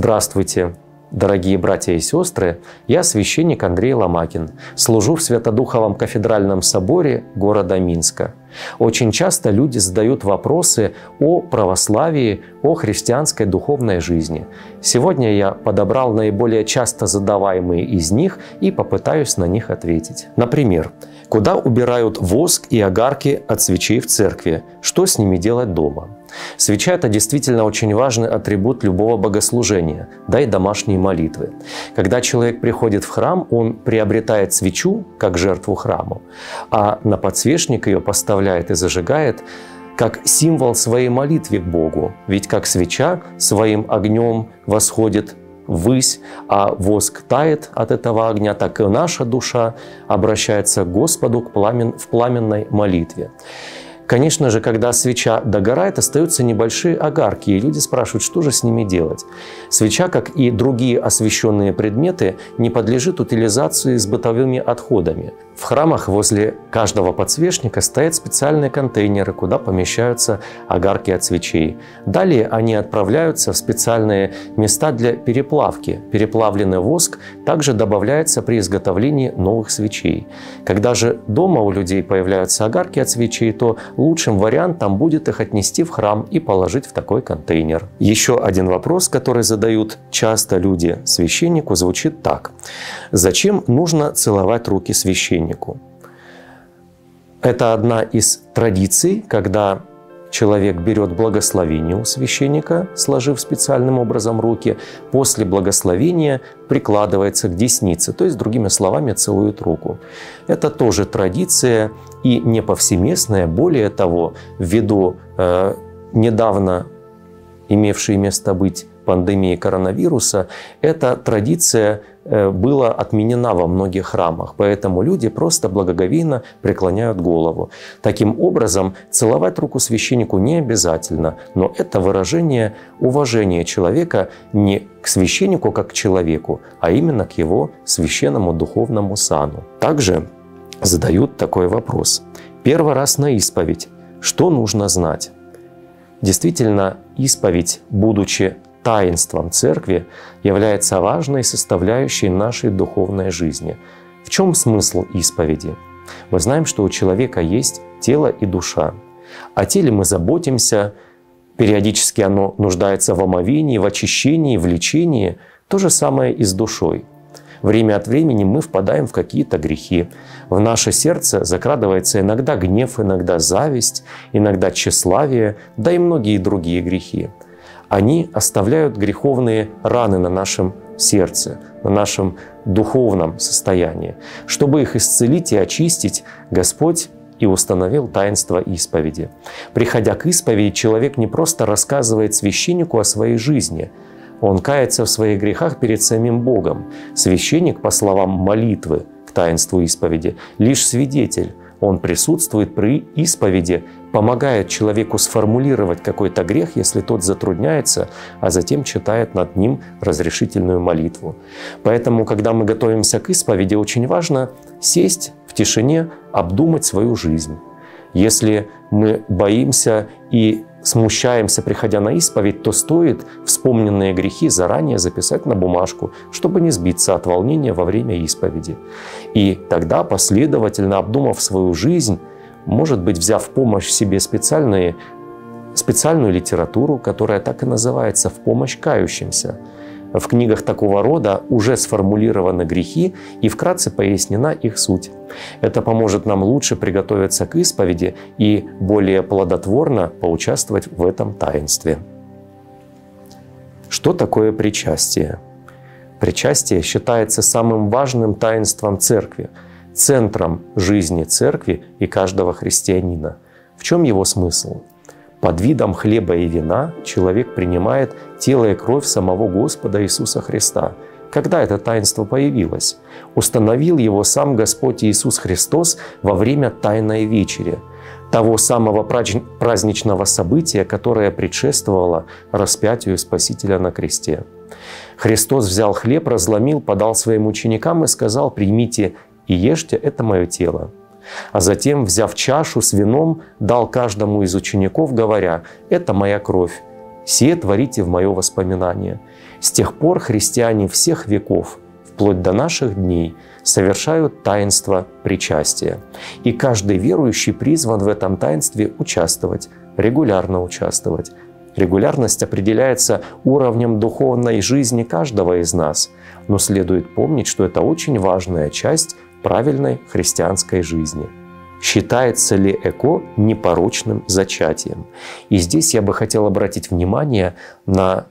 Здравствуйте, дорогие братья и сестры! Я священник Андрей Ломакин, служу в Свято-Духовом кафедральном соборе города Минска. Очень часто люди задают вопросы о православии, о христианской духовной жизни. Сегодня я подобрал наиболее часто задаваемые из них и попытаюсь на них ответить. Например, куда убирают воск и огарки от свечей в церкви? Что с ними делать дома? Свеча – это действительно очень важный атрибут любого богослужения, да и домашней молитвы. Когда человек приходит в храм, он приобретает свечу как жертву храму, а на подсвечник ее поставляет и зажигает как символ своей молитвы к Богу. Ведь как свеча своим огнем восходит ввысь, а воск тает от этого огня, так и наша душа обращается к Господу в пламенной молитве. Конечно же, когда свеча догорает, остаются небольшие огарки, и люди спрашивают, что же с ними делать. Свеча, как и другие освященные предметы, не подлежит утилизации с бытовыми отходами. В храмах возле каждого подсвечника стоят специальные контейнеры, куда помещаются огарки от свечей. Далее они отправляются в специальные места для переплавки. Переплавленный воск также добавляется при изготовлении новых свечей. Когда же дома у людей появляются огарки от свечей, то лучшим вариантом будет их отнести в храм и положить в такой контейнер. Еще один вопрос, который задают часто люди священнику, звучит так. Зачем нужно целовать руки священнику? Это одна из традиций, когда человек берет благословение у священника, сложив специальным образом руки, после благословения прикладывается к деснице, то есть, другими словами, целует руку. Это тоже традиция и не повсеместная. Более того, ввиду недавно имевшей место быть пандемии коронавируса, эта традиция была отменена во многих храмах, поэтому люди просто благоговейно преклоняют голову. Таким образом, целовать руку священнику не обязательно, но это выражение уважения человека не к священнику как к человеку, а именно к его священному духовному сану. Также задают такой вопрос. Первый раз на исповедь. Что нужно знать? Действительно, исповедь, будучи таинством церкви, является важной составляющей нашей духовной жизни. В чем смысл исповеди? Мы знаем, что у человека есть тело и душа. О теле мы заботимся, периодически оно нуждается в омовении, в очищении, в лечении. То же самое и с душой. Время от времени мы впадаем в какие-то грехи. В наше сердце закрадывается иногда гнев, иногда зависть, иногда тщеславие, да и многие другие грехи. Они оставляют греховные раны на нашем сердце, на нашем духовном состоянии. Чтобы их исцелить и очистить, Господь и установил таинство исповеди. Приходя к исповеди, человек не просто рассказывает священнику о своей жизни, он кается в своих грехах перед самим Богом. Священник, по словам молитвы к таинству исповеди, лишь свидетель. Он присутствует при исповеди, помогает человеку сформулировать какой-то грех, если тот затрудняется, а затем читает над ним разрешительную молитву. Поэтому, когда мы готовимся к исповеди, очень важно сесть в тишине, обдумать свою жизнь. Если мы боимся и смущаемся, приходя на исповедь, то стоит вспомненные грехи заранее записать на бумажку, чтобы не сбиться от волнения во время исповеди. И тогда, последовательно обдумав свою жизнь, может быть, взяв в помощь себе специальную литературу, которая так и называется «В помощь кающимся». В книгах такого рода уже сформулированы грехи и вкратце пояснена их суть. Это поможет нам лучше приготовиться к исповеди и более плодотворно поучаствовать в этом таинстве. Что такое причастие? Причастие считается самым важным таинством церкви, центром жизни церкви и каждого христианина. В чем его смысл? Под видом хлеба и вина человек принимает тело и кровь самого Господа Иисуса Христа. Когда это таинство появилось? Установил его сам Господь Иисус Христос во время Тайной Вечери, того самого праздничного события, которое предшествовало распятию Спасителя на кресте. Христос взял хлеб, разломил, подал своим ученикам и сказал: «Примите и ешьте, это мое тело». А затем, взяв чашу с вином, дал каждому из учеников, говоря: «Это моя кровь, сие творите в мое воспоминание». С тех пор христиане всех веков, вплоть до наших дней, совершают таинство причастия. И каждый верующий призван в этом таинстве участвовать, регулярно участвовать. Регулярность определяется уровнем духовной жизни каждого из нас, но следует помнить, что это очень важная часть правильной христианской жизни. Считается ли ЭКО непорочным зачатием? И здесь я бы хотел обратить внимание на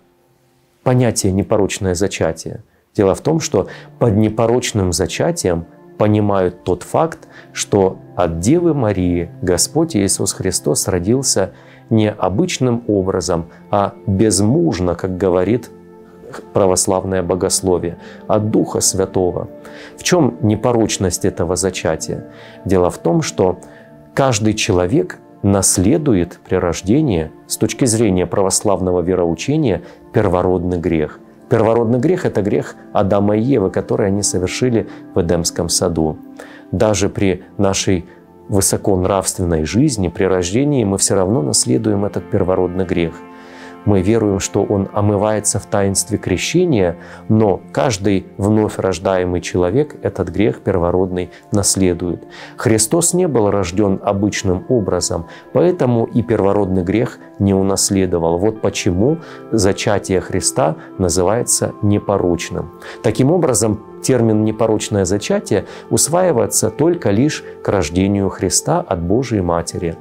понятие «непорочное зачатие». Дело в том, что под непорочным зачатием понимают тот факт, что от Девы Марии Господь Иисус Христос родился не обычным образом, а безмужно, как говорит православное богословие, от Духа Святого. В чем непорочность этого зачатия? Дело в том, что каждый человек наследует при рождении, с точки зрения православного вероучения, первородный грех. Первородный грех – это грех Адама и Евы, который они совершили в Эдемском саду. Даже при нашей высоконравственной жизни, при рождении мы все равно наследуем этот первородный грех. Мы веруем, что он омывается в таинстве крещения, но каждый вновь рождаемый человек этот грех первородный наследует. Христос не был рожден обычным образом, поэтому и первородный грех не унаследовал. Вот почему зачатие Христа называется непорочным. Таким образом, термин «непорочное зачатие» усваивается только лишь к рождению Христа от Божией Матери.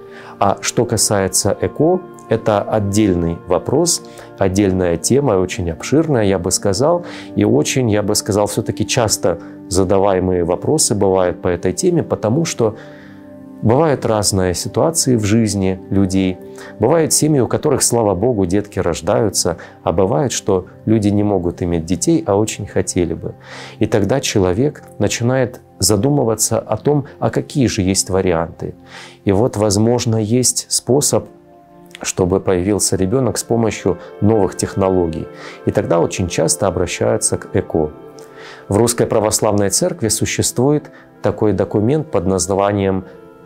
А что касается ЭКО, это отдельный вопрос, отдельная тема, очень обширная, я бы сказал, и очень, я бы сказал, все-таки часто задаваемые вопросы бывают по этой теме, потому что бывают разные ситуации в жизни людей. Бывают семьи, у которых, слава Богу, детки рождаются, а бывает, что люди не могут иметь детей, а очень хотели бы. И тогда человек начинает задумываться о том, а какие же есть варианты. И вот, возможно, есть способ, чтобы появился ребенок с помощью новых технологий. И тогда очень часто обращаются к ЭКО. В Русской Православной Церкви существует такой документ под названием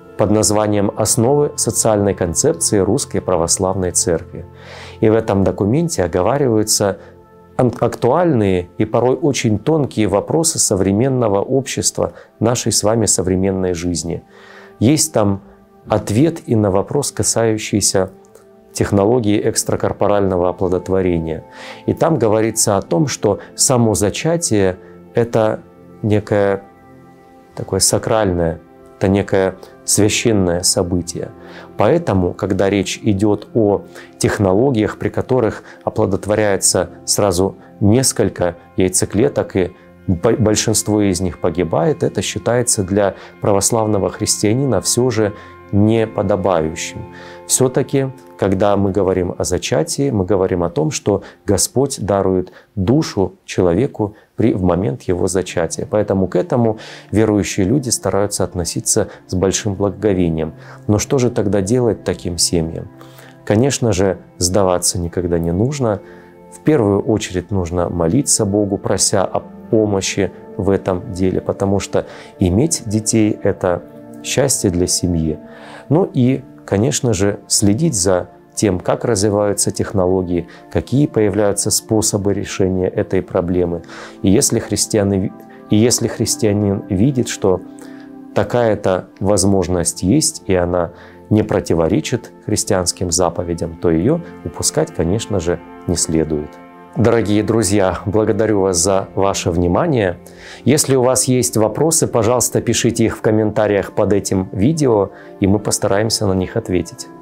«Основы социальной концепции Русской Православной Церкви». И в этом документе оговариваются актуальные и порой очень тонкие вопросы современного общества, нашей с вами современной жизни. Есть там ответ и на вопрос, касающийся технологии экстракорпорального оплодотворения. И там говорится о том, что само зачатие – это некое такое сакральное, это некое священное событие. Поэтому, когда речь идет о технологиях, при которых оплодотворяется сразу несколько яйцеклеток, и большинство из них погибает, это считается для православного христианина все же неподобающим. Все-таки, когда мы говорим о зачатии, мы говорим о том, что Господь дарует душу человеку в момент его зачатия. Поэтому к этому верующие люди стараются относиться с большим благоговением. Но что же тогда делать таким семьям? Конечно же, сдаваться никогда не нужно. В первую очередь нужно молиться Богу, прося о помощи в этом деле, потому что иметь детей – это счастье для семьи. Ну и, конечно же, следить за тем, как развиваются технологии, какие появляются способы решения этой проблемы. И если христианин видит, что такая-то возможность есть, и она не противоречит христианским заповедям, то ее упускать, конечно же, не следует. Дорогие друзья, благодарю вас за ваше внимание. Если у вас есть вопросы, пожалуйста, пишите их в комментариях под этим видео, и мы постараемся на них ответить.